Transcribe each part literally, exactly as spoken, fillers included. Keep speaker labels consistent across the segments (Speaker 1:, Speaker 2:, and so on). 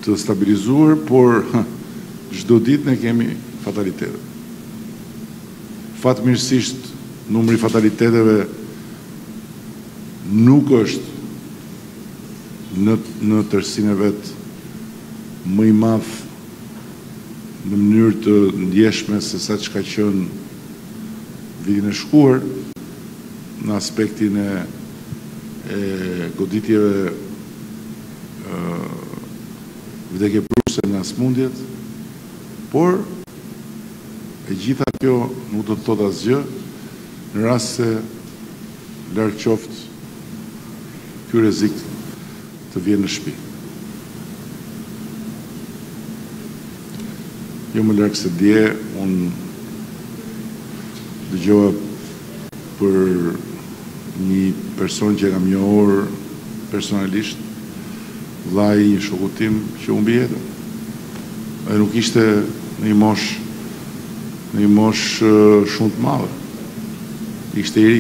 Speaker 1: të stabilizuar, por çdo ditë ne kemi fatalitete. Fatmirësisht, numri i fataliteteve nuk është në, në tërësinë e vet më i madh në mënyrë të ndjeshme se sa që ka qenë vitin e shkuar në aspektin e, e goditjeve e, vdekje prurse nga smundjet, por e gjitha kjo nuk do të thot asgjë në rast se larg qoftë ky rrezik të vjen në shtëpi. Jo më larg se dje, unë dëgjova për një person që e kam njohur personalisht, vllai i një shoku tim që humbi jetën. Ai nuk ishte në një moshë në një moshë shumë të madhe. Ishte i ri.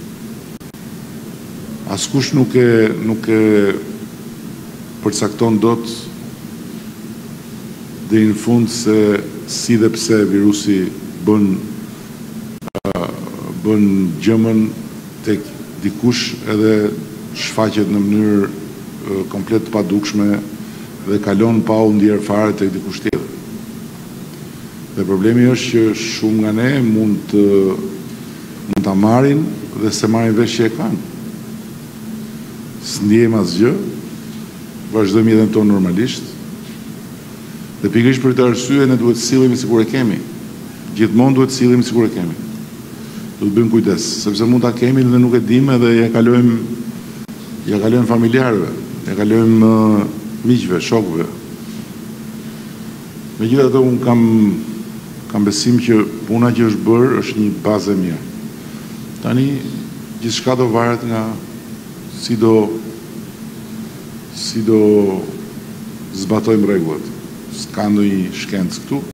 Speaker 1: Askush nuk e nuk e përcakton dot deri në fund se si dhe pse virusi bën uh, bën gjëmën tek dikush edhe shfaqet në mënyrë uh, komplet të padukshme dhe kalon pa u ndjer fare tek dikush tjetër. Dhe problemi është që shumë nga ne mund të mund ta marrin dhe se marrin vesh që e kanë. S'ndjejmë asgjë, vazhdojmë jetën tonë normalisht. Dhe pikërisht për këtë arsye ne duhet të sillemi sikur e kemi. Gjithmonë duhet të sillemi sikur e kemi. Duhet bëjmë kujdes, sepse mund ta kemi dhe nuk e dimë dhe ja kalojmë ja kalojmë familjarëve, ja kalojmë uh, miqve, shokëve. Megjithatë unë kam kam besim që puna që është bërë është një bazë e mirë. Tani gjithçka do varet nga si do si do zbatojmë rregullat. S'ka ndonjë shkencë këtu.